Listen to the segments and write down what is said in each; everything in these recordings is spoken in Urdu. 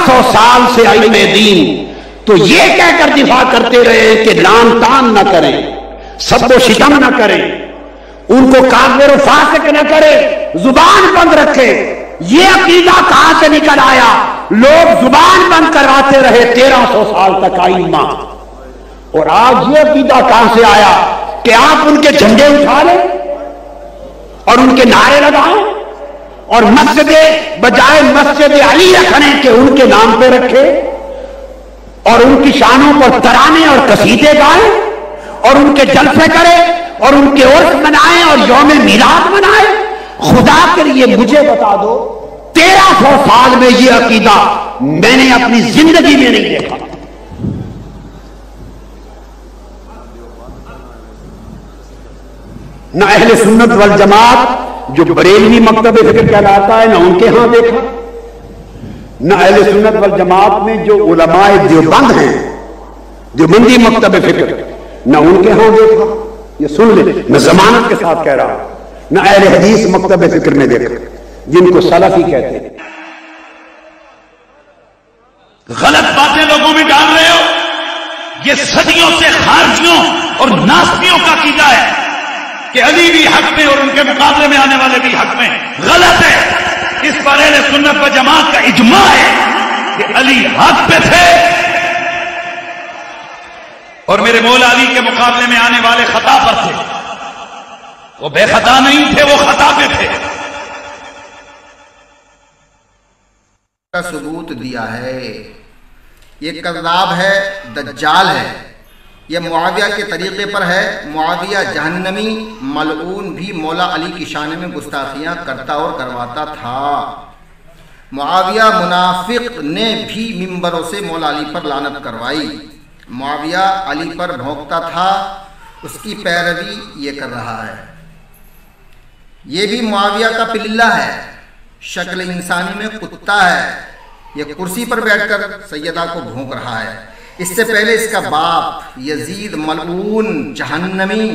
1300 سال سے ائمہ دین تو یہ کہہ کر دفاع کرتے رہے کہ لان تان نہ کریں، سب و شتم نہ کریں، ان کو کافر و فاسق نہ کرے، زبان بند رکھے۔ یہ عقیدہ کہاں سے نکل آیا؟ لوگ زبان بند کرواتے رہے 1300 سال تک ائمہ، اور آج یہ عقیدہ کہاں سے آیا کہ آپ ان کے جھنڈے اٹھا لیں اور ان کے نعرے لگائیں اور مسجد بجائے مسجد علی رکھنے کے ان کے نام پہ رکھے اور ان کی شانوں پر ترانے اور قصیدے گائیں اور ان کے جلسے کرے اور ان کے عرس منائیں اور یوم میلاد منائیں؟ خدا کے لیے مجھے بتا دو 1300 سال میں یہ عقیدہ میں نے اپنی زندگی میں نہیں دیکھا۔ نہ اہل سنت والجماعت جو بریلوی مکتب فکر کہلاتا ہے نہ ان کے ہاں دیکھا، نہ اہل سنت والجماعت میں جو علماء دیوبند ہیں دیوبندی مکتب فکر نہ ان کے ہاں دیکھا۔ یہ سن لیں، میں ضمانت کے ساتھ کہہ رہا ہوں، نہ اہل حدیث مکتب فکر میں دیکھا جن کو سلفی کہتے ہیں۔ غلط باتیں لوگوں میں ڈال رہے ہو، یہ صدیوں سے خارجیوں اور ناسبیوں کا عقیدہ ہے کہ علی بھی حق میں اور ان کے مقابلے میں آنے والے بھی حق میں۔ غلط ہے۔ اس پر اہل سنت و جماعت کا اجماع ہے کہ علی حق پہ تھے اور میرے مولا علی کے مقابلے میں آنے والے خطا پر تھے۔ وہ بے خطا نہیں تھے، وہ خطا پہ تھے۔ کا ثبوت دیا ہے، یہ کذاب ہے، دجال ہے، یہ معاویہ کے طریقے پر ہے۔ معاویہ جہنمی ملعون بھی مولا علی کی شان میں گستاخیاں کرتا اور کرواتا تھا۔ معاویہ منافق نے بھی ممبروں سے مولا علی پر لعنت کروائی۔ معاویہ علی پر بھونکتا تھا، اس کی پیروی یہ کر رہا ہے۔ یہ بھی معاویہ کا پلہ ہے، شکل انسانی میں کتا ہے، یہ کرسی پر بیٹھ کر سیدہ کو بھونک رہا ہے۔ اس سے پہلے اس کا باپ یزید ملعون جہنمی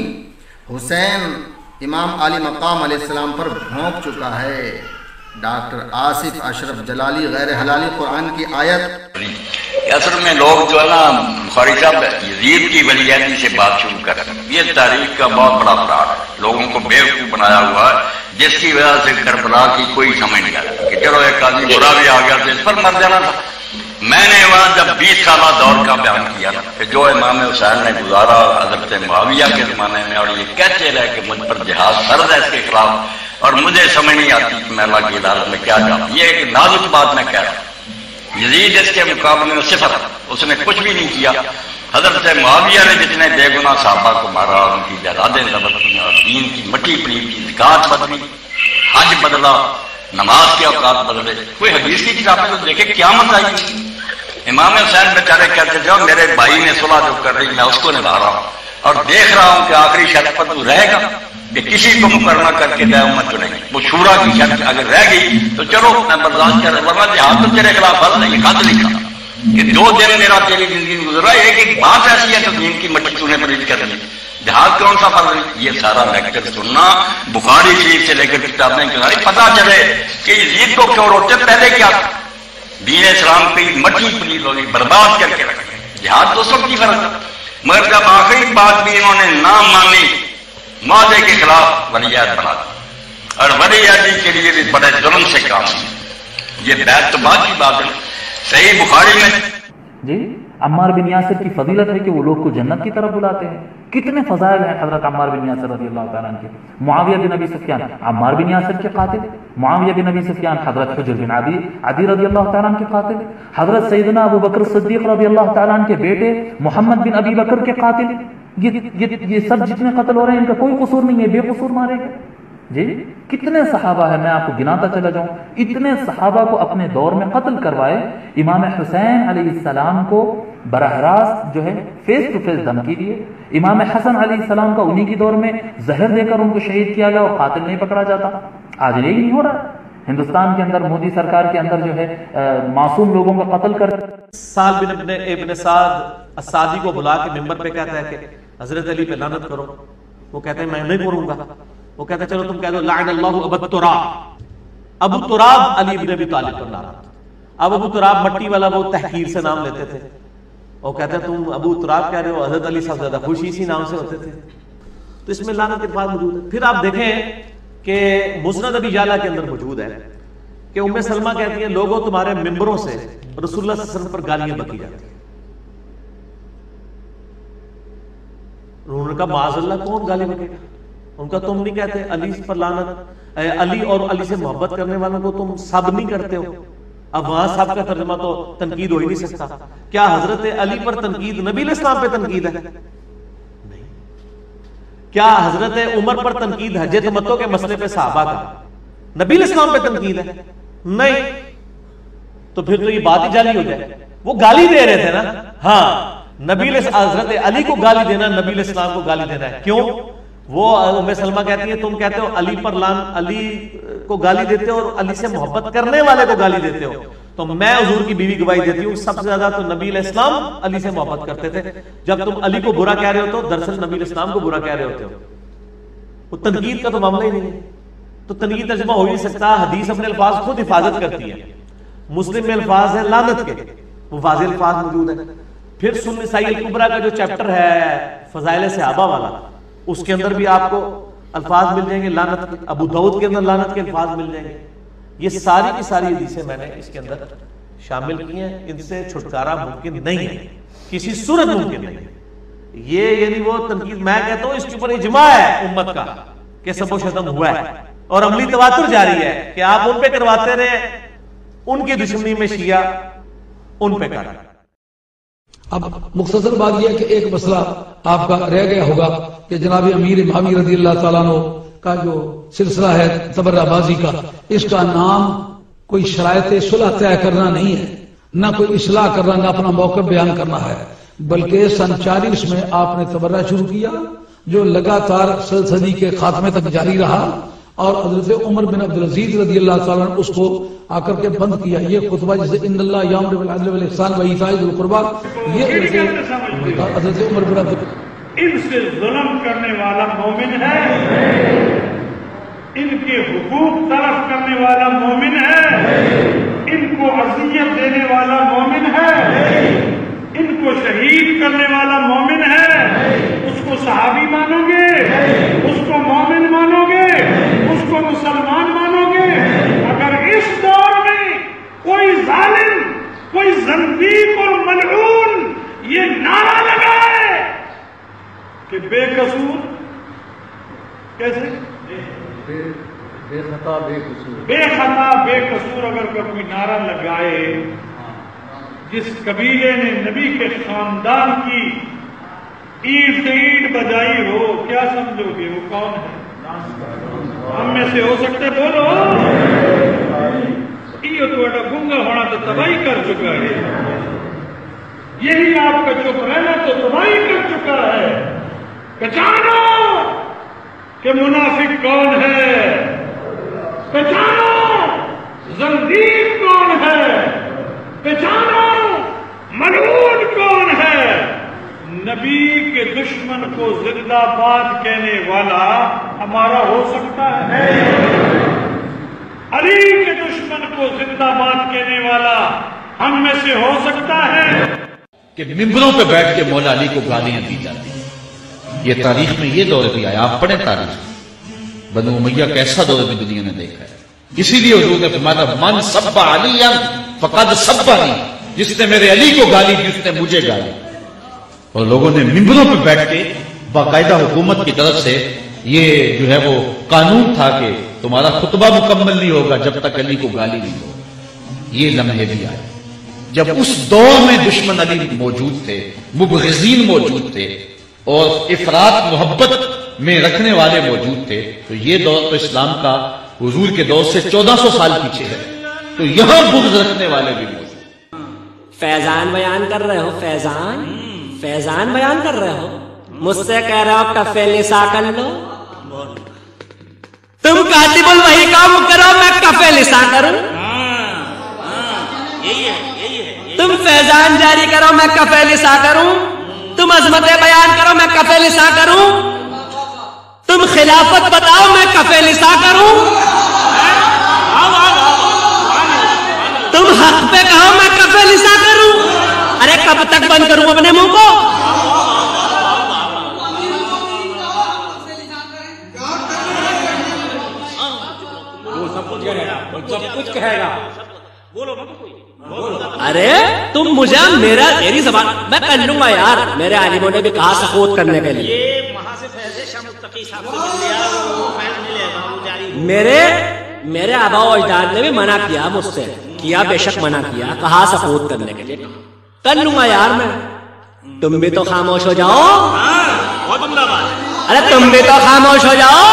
حسین امام علی مقام علیہ السلام پر بھونک چکا ہے۔ ڈاکٹر آصف اشرف جلالی غیر حلالی قرآن کی آیت۔ اصل میں لوگ جو ہے نا بخاری صاحب یزید کی ولیعہدی سے بات شروع کر رہے ہیں، یہ تاریخ کا بہت بڑا فراڈ ہے، لوگوں کو بیوقوف بنایا ہوا ہے، جس کی وجہ سے کربلا کی کوئی سمجھ نہیں آتا کہ چلو ایک آدمی برا بھی آ گیا تو اس پر مر جانا تھا۔ میں نے وہاں جب 20 سالہ دور کا بیان کیا نا کہ جو امام حسین نے گزارا حضرت معاویہ کے زمانے میں، اور یہ کہتے رہے کہ مجھ پر جہاد فرض ہے اس کے خلاف، اور مجھے سمجھ نہیں آتی کہ میں اللہ کی عدالت میں کیا جاؤں۔ یہ ایک نازک بات میں کہہ رہا ہوں۔ یزید اس کے مقابلے میں صفر، اس نے کچھ بھی نہیں کیا۔ حضرت معاویہ نے جتنے بے گناہ صحابہ کو مارا، ان کی جائیدادیں ضبط کی اور دین کی مٹی پلیٹ کی، زکات بدلی، حج بدلا، نماز کے اوقات بدلے۔ کوئی حدیث کی کتابیں تو دیکھے قیامت آئی۔ امام حسین بیچارے کہتے تھے میرے بھائی نے صلح جو کر رہی میں اس کو نبھا رہا ہوں، اور دیکھ رہا ہوں کہ آخری شرط پر تو رہے گا کہ کسی کو مقررہ کر کے دے امت چنے گی۔ وہ شورا کی شرط اگر رہ گئی تو چلو میں برداشت کر رہا، ورنہ جہاد تو تیرے خلاف فرض نہیں۔ خط لکھا کہ 2 دن میرا تیری زندگی میں گزرا، ایک بات ایسی ہے تو دین کی مٹی تو نے پلیٹ کر لی، جہاد کون سا فرض نہیں۔ یہ سارا لیکچر سننا، بخاری شریف سے لے کر کتابیں گزاری، پتہ چلے کہ یزید کو کیوں روکتے، پہلے کیا دین اسلام کی مٹی پلیٹ ہوگی، برباد کر کے رکھے۔ جہاد تو سب کی فرض ہے، مگر جب آخری بات بھی انہوں نے نہ مانی، معاہدے کے خلاف ولیعہد بنا دی، اور ولیعہدی کے لیے بھی بڑے ظلم سے کام کیا۔ یہ بیعت تو بعد کی بات ہے۔ صحیح بخاری میں جی عمار بن یاسر کی فضیلت ہے کہ وہ لوگ کو جنت کی طرف بلاتے ہیں۔ کتنے فضائل ہیں حضرت عمار بن یاسر رضی اللہ تعالیٰ عنہ کے۔ معاویہ بن ابی سفیان عمار بن یاسر کے قاتل، معاویہ بن ابی سفیان حضرت حجر بن عدی رضی اللہ تعالیٰ عنہ کے قاتل، حضرت سیدنا ابو بکر صدیق رضی اللہ تعالیٰ عنہ کے بیٹے محمد بن ابی بکر کے قاتل۔ یہ سب جتنے قتل ہو رہے ہیں ان کا کوئی قصور نہیں ہے، بے قصور مارے گئے۔ جی کتنے صحابہ ہیں، میں آپ کو گناتا چلا جاؤں، اتنے صحابہ کو اپنے دور میں قتل کروائے۔ امام حسین علیہ السلام کو براہ راست جو ہے فیس ٹو فیس دھمکی دیے۔ امام حسن علیہ السلام کا انہی کی دور میں زہر دے کر ان کو شہید کیا گیا اور قاتل نہیں پکڑا جاتا۔ آج یہ نہیں ہو رہا ہندوستان کے اندر، مودی سرکار کے اندر جو ہے معصوم لوگوں کا قتل کر۔ سال بن ابن سعد السعدی کو بلا کے ممبر پہ کہتا ہے کہ حضرت علی پہ لعنت کرو، وہ کہتے ہیں میں نہیں کروں گا۔ وہ کہتا ہے چلو تم کہہ دو لعن اللہ ابو تراب، ابو تراب علی بن ابی طالب پر لعنت۔ اب ابو تراب مٹی والا وہ تحقیر سے نام لیتے تھے، وہ کہتے ہیں تم ابو تراب کہہ رہے ہو، حضرت علی صاحب زیادہ خوش اسی نام سے ہوتے تھے. تو اس میں لعنت کے الفاظ موجود ہے. پھر آپ دیکھیں کہ مسند ابی یعلا کے اندر موجود ہے کہ ام سلمہ کہتی ہیں لوگوں تمہارے ممبروں سے رسول اللہ صلی اللہ علیہ وسلم پر گالیاں بکی جاتی ہیں. انہوں نے کہا معاذ اللہ کون گالی بکے گا؟ ان کا تم نہیں کہتے علی پر لعنت، علی اور علی سے محبت کرنے والوں کو تم سب نہیں کرتے ہو. اب وہاں سب کا ترجمہ تو تنقید ہو ہی نہیں سکتا. کیا حضرت علی پر تنقید نبی علیہ السلام پہ تنقید ہے؟ نہیں. کیا حضرت عمر پر تنقید حج تمتع کے مسئلے پہ صحابہ کا نبی علیہ السلام پہ تنقید ہے؟ نہیں. تو پھر تو یہ بات ہی جعلی ہو جائے. وہ گالی دے رہے تھے نا. ہاں نبی حضرت علی کو گالی دینا نبی علیہ السلام کو گالی دینا ہے. کیوں؟ وہ ام سلمہ کہتی ہے تم کہتے ہو علی پر علی کو گالی دیتے ہو اور علی سے محبت کرنے والے کو گالی دیتے ہو. تو میں حضور کی بیوی گواہی دیتی ہوں سب سے زیادہ تو نبی علیہ السلام علی سے محبت کرتے تھے. جب تم علی کو برا کہہ رہے ہو تو دراصل نبی علیہ السلام کو برا کہہ رہے ہوتے ہو. وہ تنقید کا تو معاملہ ہی نہیں ہے. تو تنقید ترجمہ ہو ہی نہیں سکتا. حدیث اپنے الفاظ خود حفاظت کرتی ہے. مسلم میں الفاظ ہیں لعنت کے، وہ واضح الفاظ موجود ہیں. پھر سنن نسائی الکبریٰ کا جو چیپٹر ہے فضائل صحابہ والا، اس کے اندر بھی آپ کو الفاظ مل جائیں گے لعنت کے. ابو داؤد کے اندر لعنت کے الفاظ مل جائیں گے. یہ ساری کی ساری حدیثیں میں نے اس کے اندر شامل کی ہیں. ان سے چھٹکارا ممکن نہیں ہے، کسی صورت ممکن نہیں. یہ یعنی وہ تنقید میں کہتا ہوں اس کے اوپر اجماع ہے امت کا کہ سب و شتم ہوا ہے اور عملی تواتر جاری ہے کہ آپ ان پہ کرواتے رہے، ان کی دشمنی میں شیعہ ان پہ کر. اب مختصر بات یہ ہے کہ ایک مسئلہ آپ کا رہ گیا ہوگا کہ جناب امیر معاویہ رضی اللہ تعالیٰ عنہ کا جو سلسلہ ہے تبرہ بازی کا، اس کا نام کوئی شرائط صلح طے کرنا نہیں ہے، نہ کوئی اصلاح کرنا، نہ اپنا موقف بیان کرنا ہے، بلکہ سن 40 میں آپ نے تبرہ شروع کیا جو لگاتار صدی کے خاتمے تک جاری رہا، اور حضرت عمر بن عبدالعزیز رضی اللہ تعالیٰ نے اس کو آ کر کے بند کیا. یہ خطبہ جسے ان اللہ یامر بالعدل والاحسان وایتاء ذی القربی، یہ حضرت عمر بن عبدالعزیز ان سے ظلم کرنے والا مومن ہے، ان کے حقوق طلب کرنے والا مومن ہے، ان کو اذیت دینے والا مومن ہے، ان کو شہید کرنے والا مومن ہے. اس کو صحابی مانو گے، اس کو مومن مانو گے، اس کو مسلمان مانو گے. اگر اس دور میں کوئی ظالم، کوئی زندیق اور ملعون یہ نعرہ لگائے کہ بے قصور، کیسے بے خطا بے قصور اگر کوئی نعرہ لگائے، جس قبیلے نے نبی کے خاندان کی اینٹ سے اینٹ بجائی ہو، کیا سمجھو گے وہ کون ہے؟ ہم میں سے ہو سکتے بولو. یہ تو ایڈا گنگا ہونا تو تباہی کر چکا ہے، یہی آپ کا چپ رہنا تو تباہی کر چکا ہے. پہچانو کہ منافق کون ہے، پہچانو زندیق کون ہے، پہچانو ملعون کون ہے. نبی کے دشمن کو زندہ باد کہنے والا ہمارا ہو سکتا ہے، علی کے دشمن کو زندہ باد کہنے والا ہم میں سے ہو سکتا ہے. کہ ممبروں پہ بیٹھ کے مولا علی کو گالیاں دی جاتی ہیں. یہ تاریخ میں یہ دور بھی آیا. آپ پڑھیں تاریخ، بنو امیہ کیسا دور بھی دنیا نے دیکھا ہے. اسی لیے حضور نے فرمایا من سب علی فقد سبنی، جس نے میرے علی کو گالی دی اس نے مجھے گالی. اور لوگوں نے ممبروں پہ بیٹھ کے باقاعدہ حکومت کی طرف سے یہ جو ہے وہ قانون تھا کہ تمہارا خطبہ مکمل نہیں ہوگا جب تک علی کو گالی نہیں ہو. یہ لمحے بھی آئے جب اس دور میں دشمن علی موجود تھے، مبغضین موجود تھے، اور افراط محبت میں رکھنے والے موجود تھے. تو یہ دور تو اسلام کا حضور کے دور سے 1400 سال پیچھے ہے. تو یہاں بغض رکھنے والے بھی موجود. فیضان بیان کر رہے ہو، فیضان بیان کر رہے ہو، مجھ سے کہہ رہے ہو کفے لسا کر لو. تم کاتب الوحی کام کرو، میں کفے لسا کروں. تم فیضان جاری کرو، میں کفے لسا کروں. تم عظمت بیان کرو، میں کفے لسا کروں. تم خلافت بتاؤ، میں کفے لسا کروں. تم हक पे कहो मैं कफे लिसा करूं? अरे कब तक बंद करूं अपने मुंह को? सब कुछ कहेगा। अरे तुम मुझे मेरी जबान मैं कर लूंगा यार। मेरे आलिमों ने भी कहा सपोर्ट करने के लिए। मेरे आबा और अजदाद ने भी मना किया मुझसे, किया बेशक मना किया, कहा सपोर्ट करने के लिए। कर लूंगा यार मैं। तुम भी तो खामोश हो जाओ। अरे तुम भी तो खामोश हो जाओ।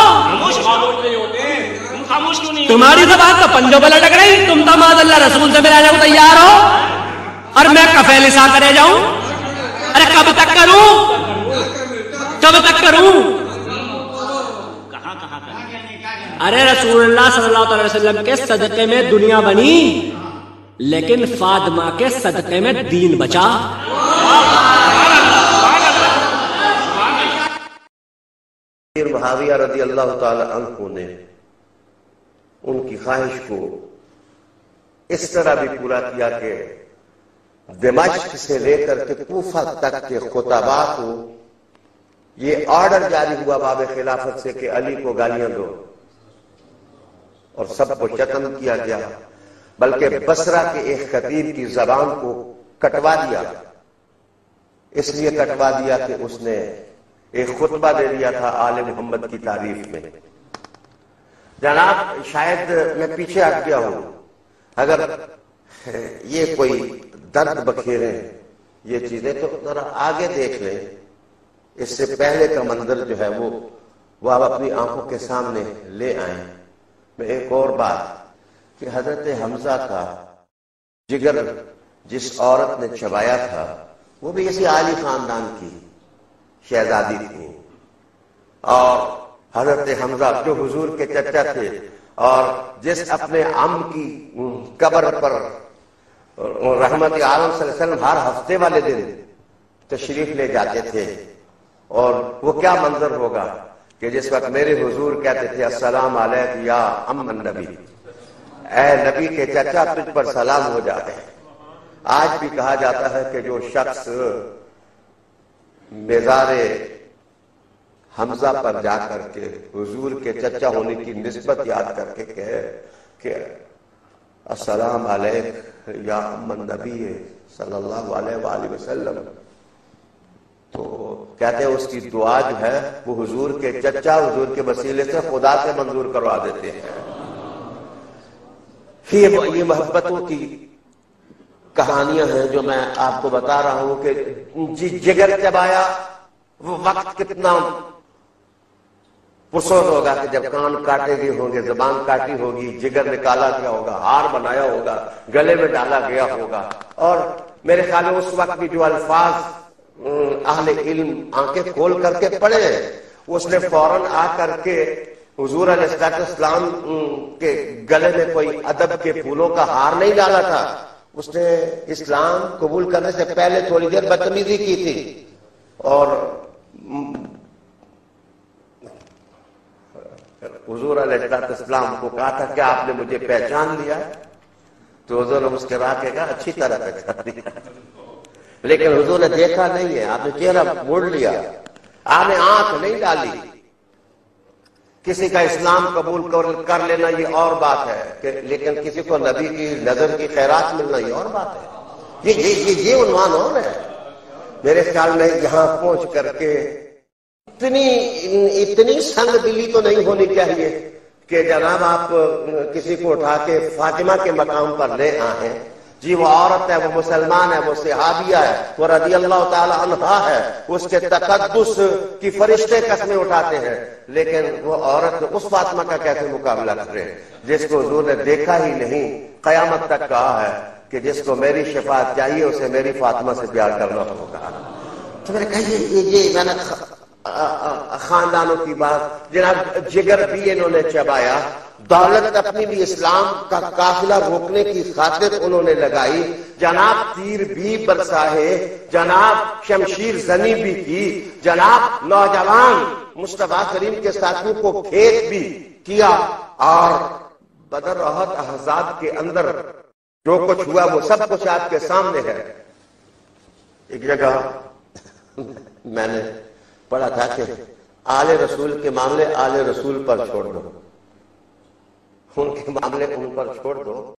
तुम्हारी जबान तो पंजों पे लटक रही। तुम तो माज़अल्लाह रसूल से मिला जाऊं तैयार हो और मैं कफे लिसा करे जाऊं। अरे कब तक करूं? कब तक करूं? अरे रसूलुल्लाह सल्लल्लाहु अलैहि वसल्लम के सदक़े में दुनिया बनी, लेकिन फातिमा के सदक़े में दीन बचा। मुआविया रज़ियल्लाहु ताला अन्हु ने उनकी ख्वाहिश को इस तरह भी पूरा किया कि दमिश्क से लेकर के कूफा तक के खुतबा को ये ऑर्डर जारी हुआ बाब खिलाफत से कि अली को गालियां दो, और सबको चतम किया गया। बल्कि बसरा के एक खतीब की जबान को कटवा दिया। इसलिए कटवा दिया कि उसने एक खुतबा दे दिया था आले मोहम्मद की तारीफ में। जनाब शायद मैं पीछे हट गया हूं, अगर ये कोई दर्द बखेरे ये चीजें तो जरा आगे देख लें। इससे पहले का मंजर जो है वो आप अपनी आंखों के सामने ले आए। मैं एक और बात कि हजरत हमजा का जिगर जिस औरत ने चबाया था वो भी इसी आली खानदान की शहजादी थी, और हजरत हमजा जो हुजूर के चचा थे और जिस अपने अम की कब्र पर रहमत आलम सल्लल्लाहु अलैहि वसल्लम हर हफ्ते वाले दिन तशरीफ ले जाते थे। और वो क्या मंजर होगा कि जिस वक्त मेरे हुजूर कहते थे अस्सलाम अलैक या अम्मन नबी, ऐ नबी के चचा तुझ पर सलाम हो जाए। आज भी कहा जाता है कि जो शख्स मेज़ारे हमजा पर जाकर के हुजूर के चचा होने की निस्बत याद करके कहे कि अस्सलाम अलैक या अम्मन नबी सल्लल्लाहु अलैहि वसल्लम, तो कहते हैं उसकी दुआ जो है वो हुजूर के चचा हुजूर के वसीले से खुदा से मंजूर करवा देते हैं। ये मोहब्बतों की कहानियां हैं जो मैं आपको बता रहा हूं कि जिगर चबाया, वो वक्त कितना पुरसों होगा कि जब कान काटे गए होंगे, जबान काटी होगी, जिगर निकाला गया होगा, हार बनाया होगा, गले में डाला गया होगा। और मेरे ख्याल में उस वक्त भी जो अल्फाज अहले इल्म आंखें खोल करके पढ़े, उसने फौरन आकर के हुजूर अलैहिस्सलाम के गले में कोई अदब के फूलों का हार नहीं डाला था। उसने इस्लाम कबूल करने से पहले थोड़ी देर बदतमीजी की थी और हुजूर अलैहिस्सलाम को कहा था कि आपने मुझे पहचान लिया? तो हुजूर ने मुस्कुरा के कहा अच्छी तरह पहचान लिया, लेकिन हुजूर ने देखा नहीं है, आपने चेहरा मोड़ लिया, आपने आंख नहीं डाली। किसी का इस्लाम कबूल कर लेना ये और बात है कि, लेकिन किसी को नबी की नजर की खैरात मिलना ये और बात है। ये उन्वान और है। मेरे ख्याल में यहां पहुंच करके इतनी संग दिली तो नहीं होनी चाहिए कि जनाब आप किसी को उठा के फातिमा के मकाम पर ले आए। जी वो औरत है, वो मुसलमान है, वो सहाबिया है, वो रज़ियल्लाहु ताला अन्हा है, उसके तकद्दुस की फरिश्ते कस्में उठाते हैं, लेकिन वो औरत उस फातिमा का कैसे मुकाबला करे जिसको हुजूर ने देखा ही नहीं। कयामत तक कहा है कि जिसको मेरी शफाअत चाहिए उसे मेरी फातिमा से प्यार करना होगा। तो मैंने कहा ये मैंने खानदानों की बात, जनाब जिगर भी इन्होंने चबाया, दौलत अपनी भी इस्लाम का काफिला रोकने की खातिर उन्होंने लगाई, जनाब तीर भी बरसाए, जनाब शमशीर जनी भी की, जनाब नौजवान मुस्तफा करीम के साथियों को खेत भी किया, और बदर अहद अहज़ाब के अंदर جو کچھ ہوا وہ سب کچھ آپ کے سامنے ہے. ایک جگہ میں نے پڑھا تھا کہ آل رسول کے معاملے آل رسول پر چھوڑ دو، ان کے معاملے ان پر چھوڑ دو.